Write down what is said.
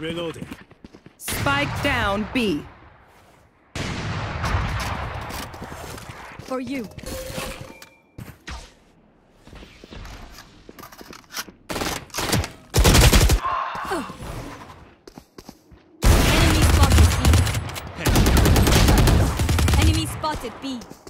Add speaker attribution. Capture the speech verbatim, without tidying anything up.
Speaker 1: Reloading.
Speaker 2: Spike down B.
Speaker 3: For you. Oh. Enemy spotted B. Enemy spotted B.